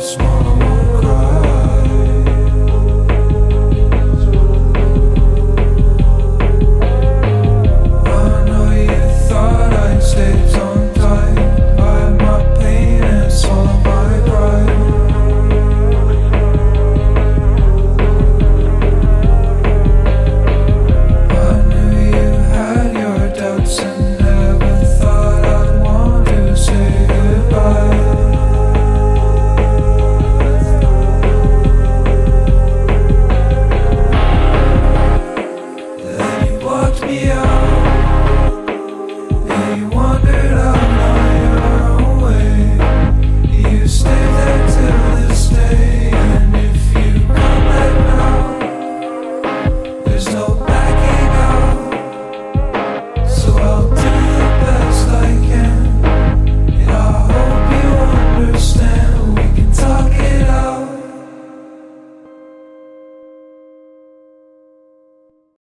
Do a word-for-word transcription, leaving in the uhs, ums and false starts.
small, I won't cry. I know you thought I'd stay tongue tied. I had my pain and swallow my pride. I knew you had your doubts and never thought I'd want to say goodbye. Then you walked me out, and you wondered